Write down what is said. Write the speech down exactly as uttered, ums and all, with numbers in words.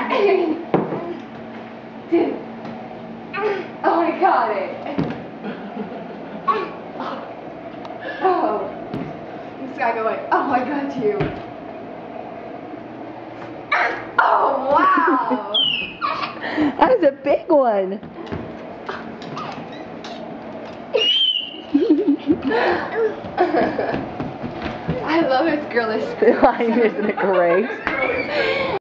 Oh, I got it. Oh. This guy going, oh, I got you. Oh, wow. That was a big one. I love this girlish. Isn't it great?